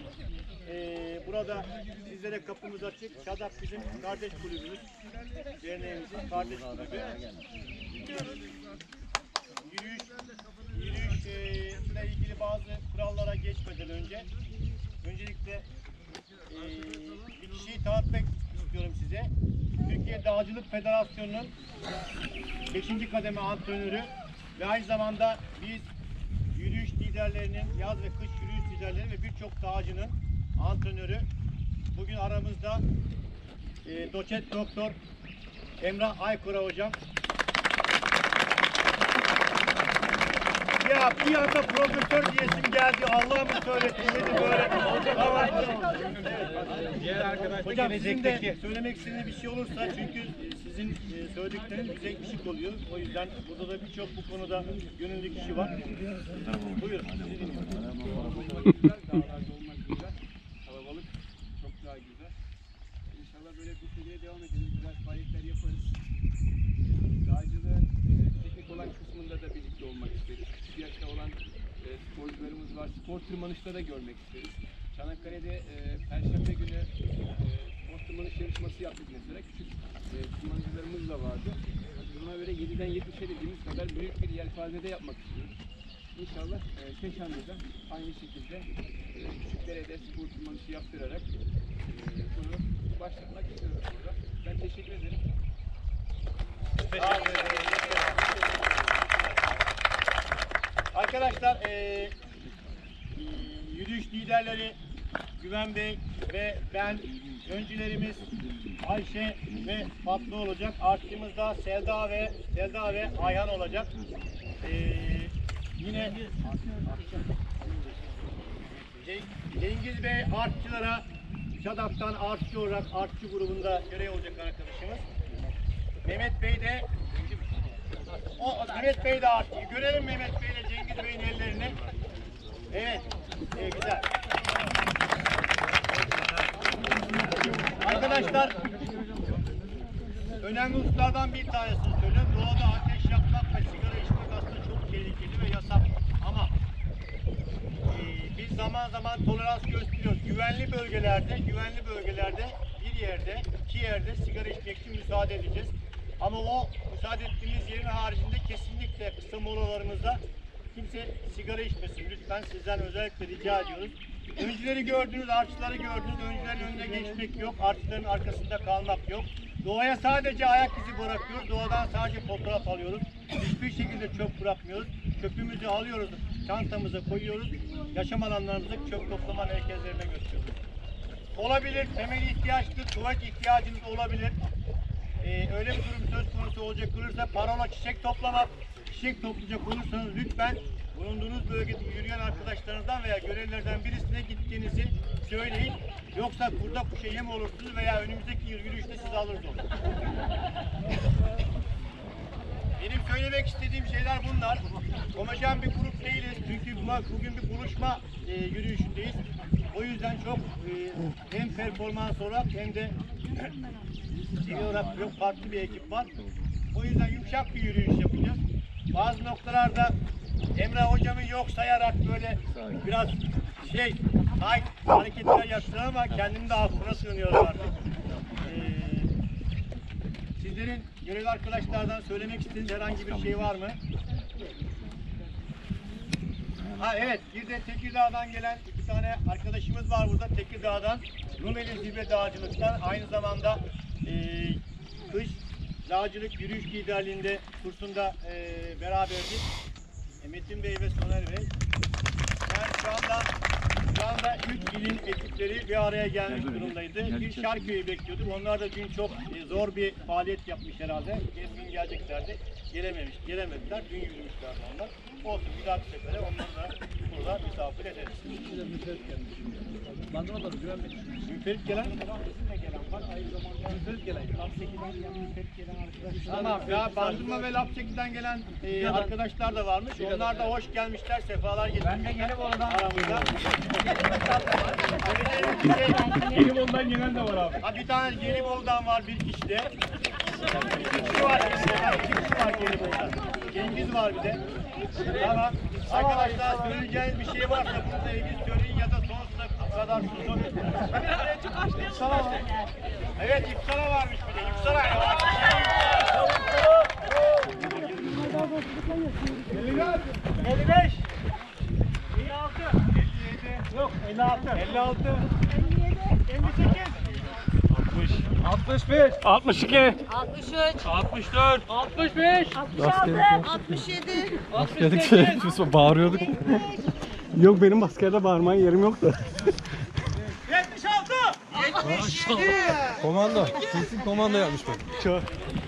Burada sizlere kapımız açık. Şadap bizim kardeş kulübümüz. Derneğimizin kardeş kulübü. Yürüyüşle ilgili bazı kurallara geçmeden önce öncelikle bir kişiyi tanıtmak istiyorum size. Türkiye Dağcılık Federasyonu'nun 5. kademe antrenörü ve aynı zamanda biz yürüyüş liderlerinin, yaz ve kış yürüyüş liderleri ve birçok dağcının antrenörü. Bugün aramızda doçent doktor Emrah Aykura hocam. Ya bir anda profesör diyesim geldi. Allah'ım söyletti dedim böyle. Hocam sizin de söylemek istediğiniz bir şey olursa çünkü sizin söyledikleriniz bize ışık oluyor. O yüzden burada da birçok bu konuda gönüllü kişi var. Buyurun. Kalabalık çok daha güzel. İnşallah böyle bu seviyeye devam ederiz. Biraz faaliyetler yaparız. Dağcılığın teknik olan kısmında da birlikte olmak isteriz. Küçük yaşta olan sporcularımız var. Spor tırmanışta da görmek isteriz. Çanakkale'de Perşembe günü spor tırmanış yarışması yaptık mesela. Küçük tırmanıcılarımız da vardı. Buna göre 7'den 70'e dediğimiz kadar büyük bir yelpazede yapmak istiyoruz. İnşallah Keşanlı'da aynı şekilde küçüklere de spor tırmanışı yaptırarak bunu başlatmak istiyoruz burada. Ben teşekkür ederim. Arkadaşlar yürüyüş liderleri Güven Bey ve ben, öncülerimiz Ayşe ve Fatma olacak. Artçımız da Selda ve Ayhan olacak. Yine Cengiz Bey artçılara Şadap'tan artçı olarak artçı grubunda görev olacak arkadaşımız. Mehmet Bey de Mehmet Bey de artçıyı. Görelim Mehmet Bey ile Cengiz Bey'in ellerini. Evet. Güzel. Arkadaşlar önemli hususlardan bir tanesini söyleyeyim. Doğada ateş yakmak ve sigara içmek aslında çok tehlikeli ve yasak. Ama biz zaman zaman tolerans gösteriyoruz. Güvenli bölgelerde bir yerde, iki yerde sigara içmek için müsaade edeceğiz. Ama o müsaade ettiğimiz yerin haricinde kesinlikle kısa molalarımızda kimse sigara içmesin. Lütfen sizden özellikle rica ediyoruz. Öncüleri gördünüz, artçıları gördünüz. Öncülerin önüne geçmek yok, artçıların arkasında kalmak yok. Doğaya sadece ayak izi bırakıyoruz. Doğadan sadece fotoğraf alıyoruz. Hiçbir şekilde çöp bırakmıyoruz. Çöpümüzü alıyoruz, çantamıza koyuyoruz. Yaşam alanlarımızda çöp toplama merkezlerine götürüyoruz. Olabilir, temel ihtiyaçtır, tuvalet ihtiyacınız olabilir. Öyle bir durum söz konusu olacak olursa parola çiçek toplamak, çiçek toplayacak olursanız lütfen bulunduğunuz bölgede yürüyen arkadaşlarınızdan veya görevlilerden birisine gittiğinizi söyleyin. Yoksa kurda kuşa yem olursunuz veya önümüzdeki yürüyüşte sizi alırız olur. Benim söylemek istediğim şeyler bunlar. Homojen bir grup değiliz. Çünkü bugün bir buluşma yürüyüşündeyiz. O yüzden çok hem performans olarak hem de sivil olarak çok farklı bir ekip var. O yüzden yumuşak bir yürüyüş yapacağız. Bazı noktalarda Emrah hocamı yok sayarak böyle biraz hareketler yaptılar ama kendimi de affına sığınıyorum artık. Sizlerin görevli arkadaşlardan söylemek istediğiniz herhangi bir şey var mı? Evet, bir de Tekirdağ'dan gelen iki tane arkadaşımız var burada. Tekirdağ'dan Rumeli Zirve Dağcılık'tan aynı zamanda kış dağcılık yürüyüş liderliğinde kursunda beraberdik. Metin Bey ve Soner Bey. Yani şu anda 3 ilin ekipleri bir araya gelmiş durumdaydı. Bir Şarköy'ü bekliyorduk. Onlar da dün çok zor bir faaliyet yapmış herhalde. Dün geleceklerdi. Gelemediler. Dün yürümüşlerdi onlar. Olsun, bir dahaki sefere onları da burada misafir ederiz. Bandırma da güvenmedim. Müferit gelen? Müferit gelen. Lapseki'den gelen, Müferit gelen arkadaşlar. Tamam ya, Bandırma ve Lapseki'den gelen arkadaşlar da varmış. Onlar da hoş gelmişler, sefalar getirmişler. Ben de Gelibolu'dan aramızda. Gelibolu'dan gelen de var abi. Ha, bir tane Gelibolu'dan var bir kişi de. İki kişi var Gelibolu'dan. Cengiz var bir de. Tamam. Arkadaşlar söyleyeceğiniz bir şey varsa burada ilgili söyleyin ya da sonsuza kadar kadar susam. Evet, İpsala varmış bir de. İpsala ya. 55. 56. 57. Yok, 56. 56. 58. 65, 62, 63, 64, 65, 66, 67, askerlik şey, biz bağırıyorduk. Yok benim askerde bağırmaya yerim yok da. 76. Komando, kesin komando yapmış bak. Çok.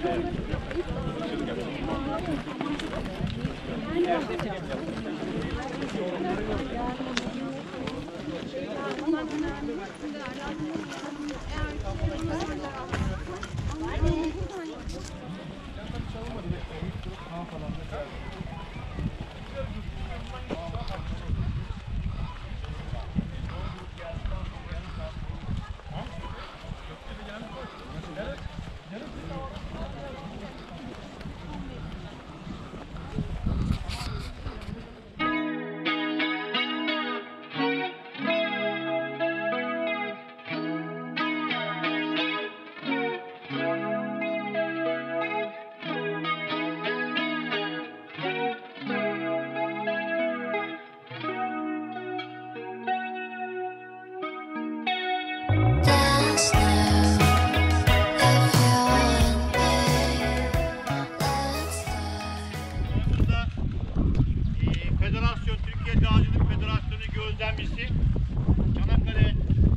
Federasyon, Türkiye Dağcılık Federasyonu gözlemcisi, Çanakkale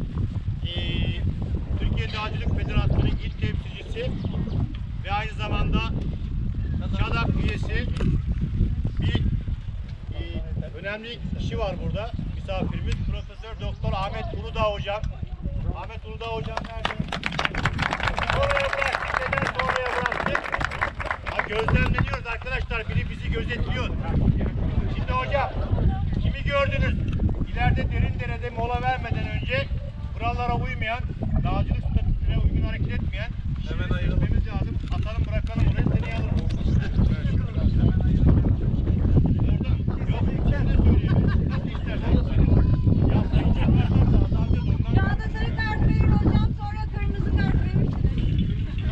Türkiye Dağcılık Federasyonu il temsilcisi ve aynı zamanda ÇADAK üyesi bir önemli kişi var burada, misafirimiz Profesör Doktor Ahmet Uludağ Hocam. Ahmet Uludağ Hocam nerede? Oraya bıraktık, neden oraya bıraktık? Ha, gözlemleniyoruz arkadaşlar, biri bizi gözetliyor. Şimdi hocam, kimi gördünüz? İleride Derindere'de mola vermeden önce kurallara uymayan, dağcılık statüsüne uygun hareket etmeyen kişileri seçmemiz lazım. Atalım bırakalım oraya, seni alırım. Orada, yok içeride söyleyelim. Nasıl istersen söyleyelim. Ya sayın çekmezler de azalacağız ondan. Kağıda sarı kart verin hocam, sonra kırmızı kart verirsiniz.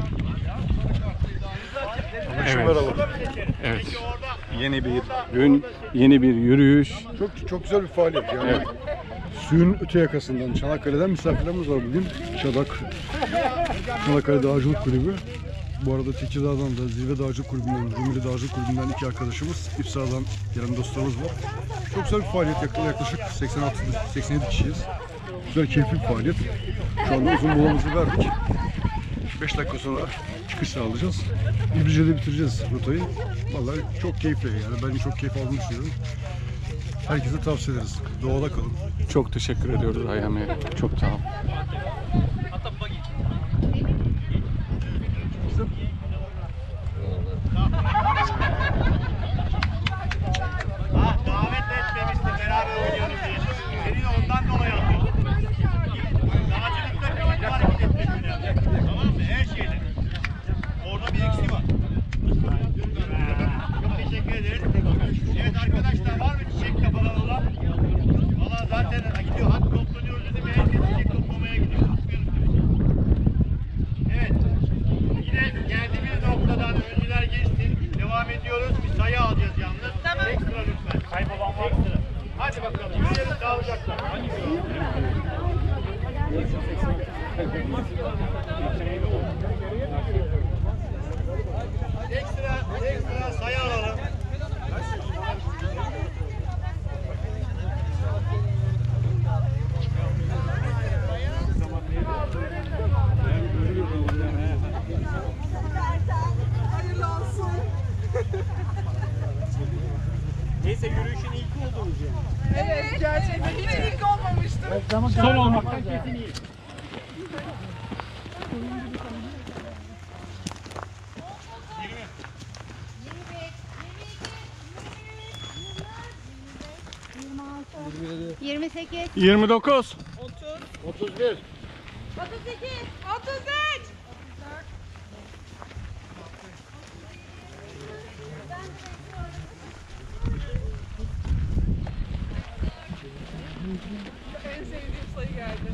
Evet. Peki orada, Yeni bir gün, yeni bir yürüyüş. Çok güzel bir faaliyet yani. Evet. Suyun öte yakasından Çanakkale'den misafirlerimiz var bugün. Çanakkale Dağcılık Kulübü. Bu arada Tekirdağ'dan da Zirve Dağcılık Kulübü'nden, Rumeli Dağcılık Kulübü'nden iki arkadaşımız, İpsala'dan gelen dostlarımız var. Çok güzel bir faaliyet. Yaklaşık 86-87 kişiyiz. Güzel, keyifli bir faaliyet. Şu anda uzun molamızı verdik. 5 dakika sonra çıkış sağlayacağız. İbrici'de bitireceğiz rotayı. Vallahi çok keyifli yani. Ben çok keyif aldığımı düşünüyorum. Herkese tavsiye ederiz. Doğada kalın. Çok teşekkür ediyoruz Ayhan Bey. Çok sağ ol. Ah, davet etmemişti beraber oynayalım diye. Seni de ondan dolayı aldım. Dağcılıkta birlikte hareket etmek önemli. Tamam mı? Her şeyde. Orada bir eksiği var. Çok teşekkür ederiz. Evet arkadaşlar, var mı çiçek kafalar olan? Valla zaten gidiyor. Hadi toplanıyoruz dedim. Herkes çiçek toplamaya gidiyor. Evet. Yine geldiğimiz noktadan öncüler geçsin. Devam ediyoruz. Bir sayı alacağız yalnız. Tamam. Ekstra lütfen. Kaybolan var. Ekstra. Hadi bakalım. Yürüyelim sağlıcakla. Ekstra sayı alalım. Hayırlı olsun. Neyse, yürüyüşün ilk olduğumuz yani. Evet, gerçekten hiç ilk olmamıştı. Son olmaktan kesin iyi. Yirmi. 28, 29. 31. 32, 33. En sevdiğim sayı geldi.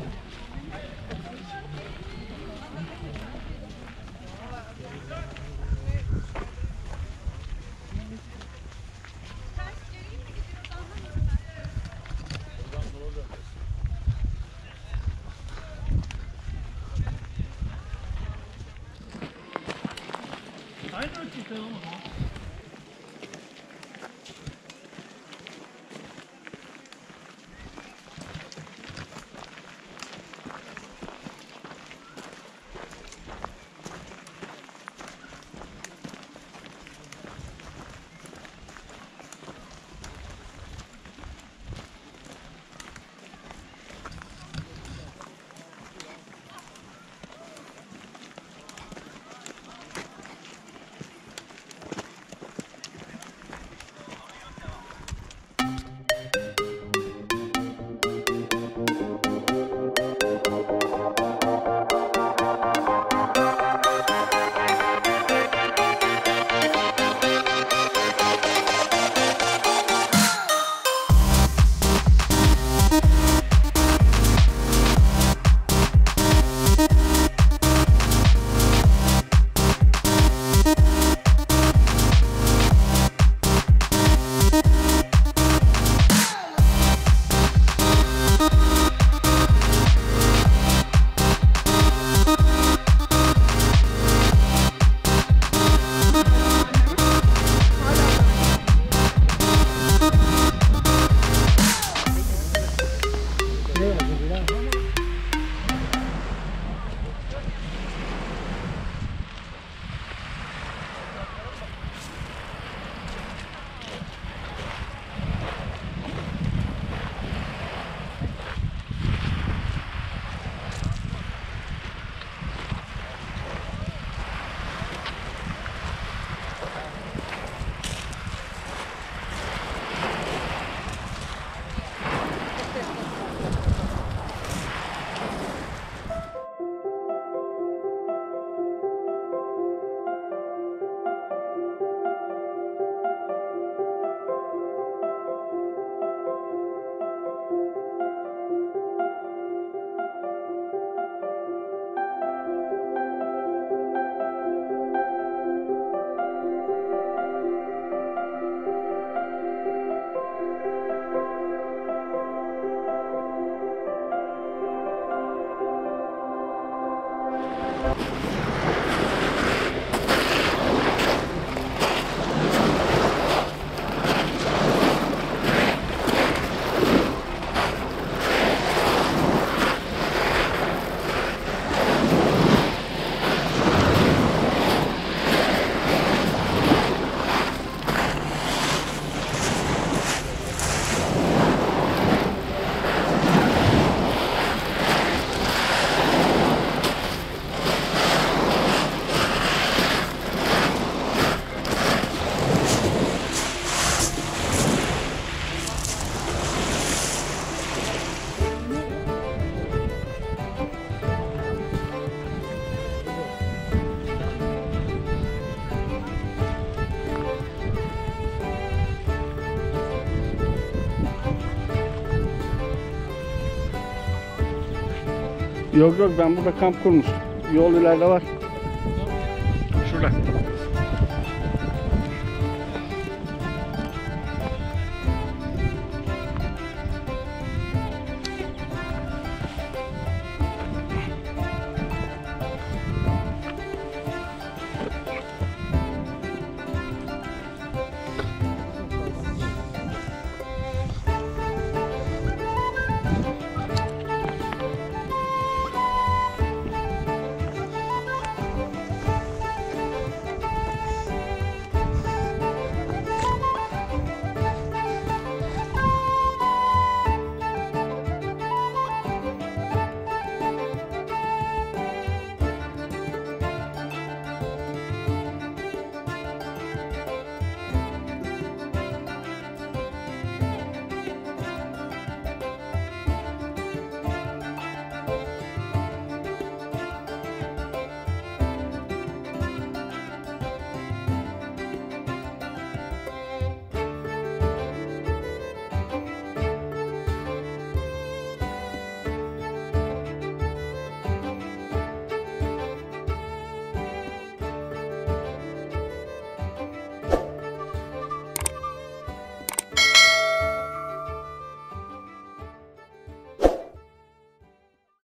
Yok yok, ben burada kamp kurmuştum. Yol ileride var. Şurada.